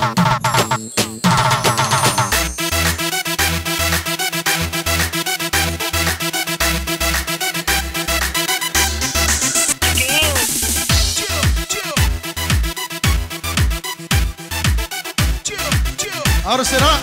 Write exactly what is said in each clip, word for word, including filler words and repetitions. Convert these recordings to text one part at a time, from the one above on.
أرسل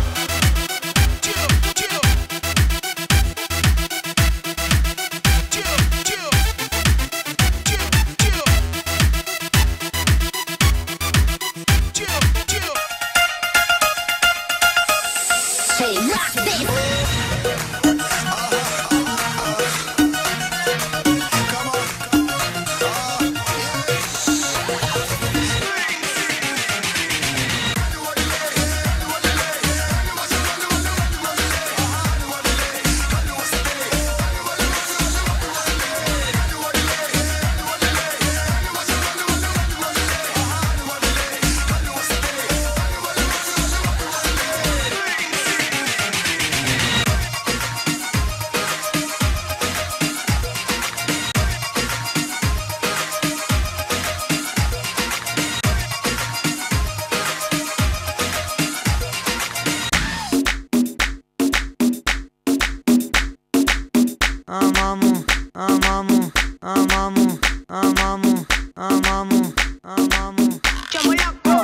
Amamu, amamu, amamu, amamu, amamu, amamu. Chamoyako.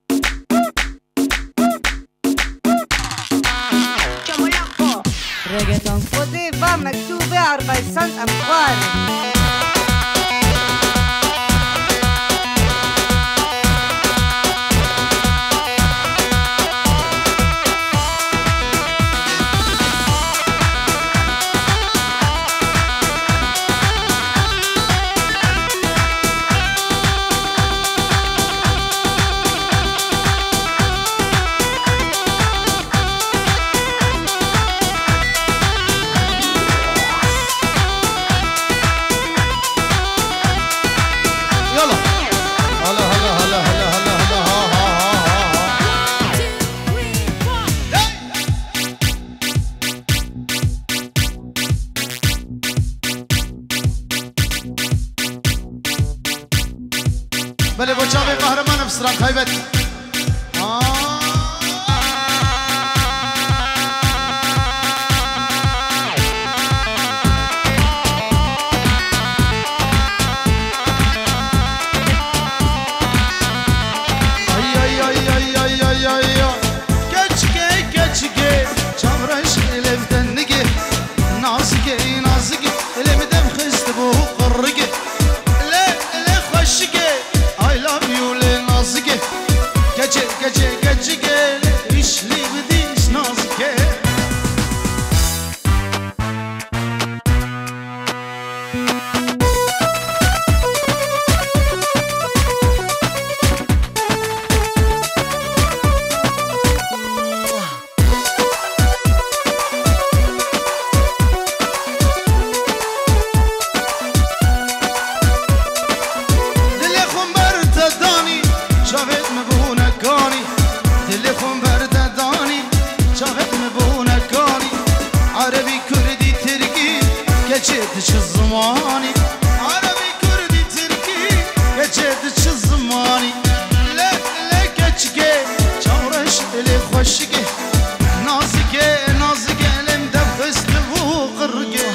Chamoyako. Reggaeton خذيفة مكتوبة أربع سنت أموال. بله با چاوی قهرمان افسران خیبت geçirdi şu zamanı Arabi Kürdi Türki geçirdi şu zamanı Le le geçge çavraş ele hoşge nazike nazike elimde fıstı bu kırge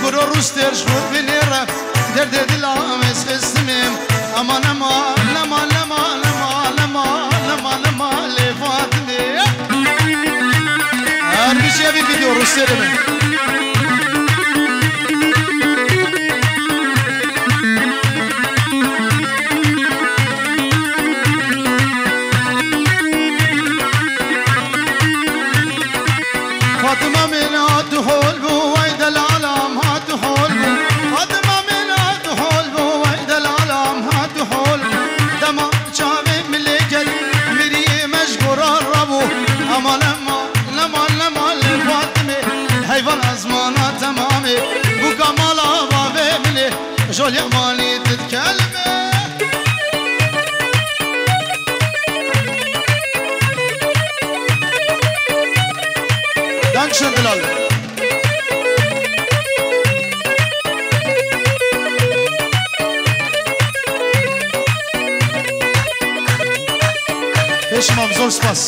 برو روز ترشور بنیرم درد دلم اسخستمیم امان امان امان امان امان امان امان امان لفاتنی هر بیشه بی ویدیو روز ترمیم فاطمة من هاد حول بو ويد العالم هاد حول بو فاطمة من هاد حول بو ويد العالم هاد حول دما شامي من لجل مري مشغور الربو أما لما لما لما لفاطمة حيوان أزمانة تمامي بو كمالا بابي مني جول يمالي تتكلمي Dankeschön, Bilal. Peşimam zor spas.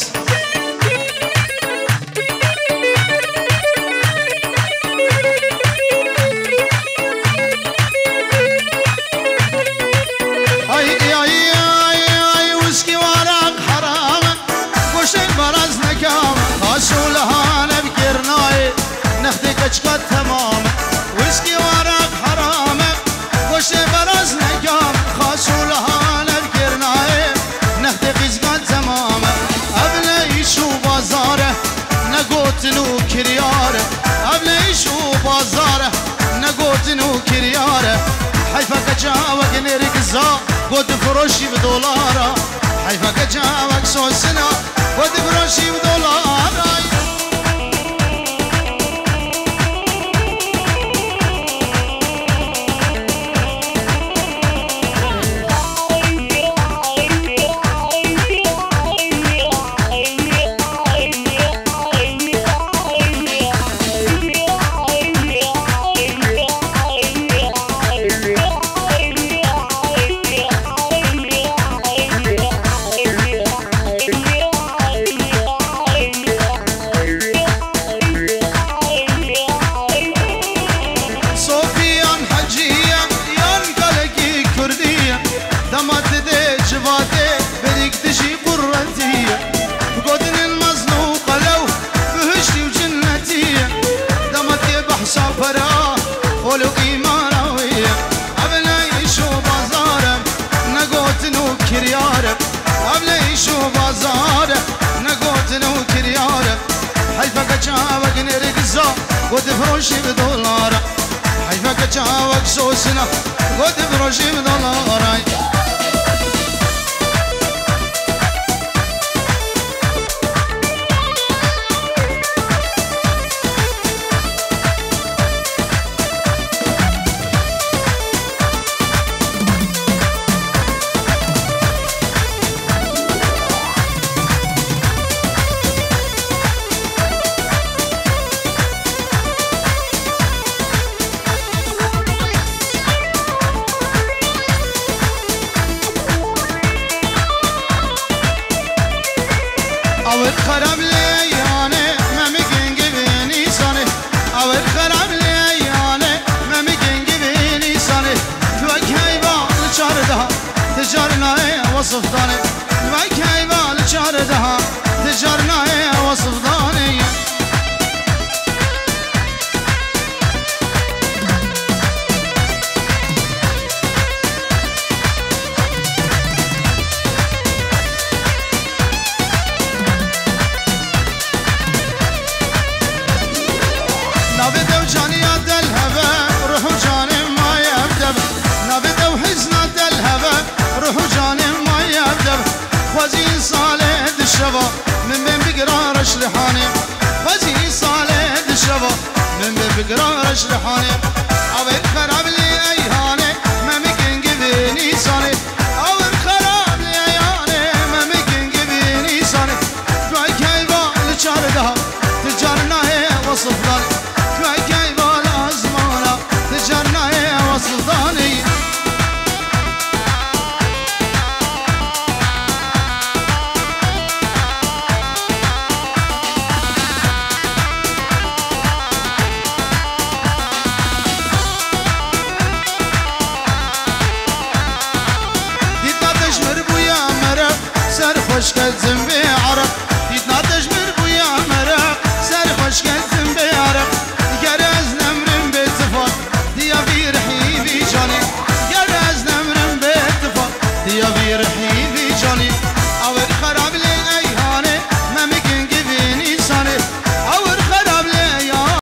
Ay ay ay ay uski varak haram koşen baraz nekam aşulaha نخدي كشكات تمام ويسكي وراك حرامك وش براز نقام خاسولها نذكرناي نخدي قزقات تمام أبلي شو بازاره نقوت نو كرياره أبلي شو بازاره نقوت نو كرياره حيفك جاوك نرقزا قد فروشي بدولارا حيفك جاوك سوسنا قد فروشي بدولارا قد فروشي بدولار حيفك جاوك سوسنا قد فروشي بدولار خراب ليانه ما مكين جبيني صاني أول خراب ليانه ما مكين جبيني صاني توك هيبان لشاردها تجارنا وصف داني توك هيبان لشاردها تجارنا وصف داني خوزي صالح الشبا من بين بقرار اشلحاني خوزي صالح الشبا من بين بقرار اشلحاني أول خراب لي أيهاني ما ممكن جبيني صاني أول خراب لي أيهاني ما ممكن جبيني صاني كواي كايبا لشاردها تجارنا هي وصف داني كواي كايبا لأزمانا تجارنا هي وصف داني نحيدي جاني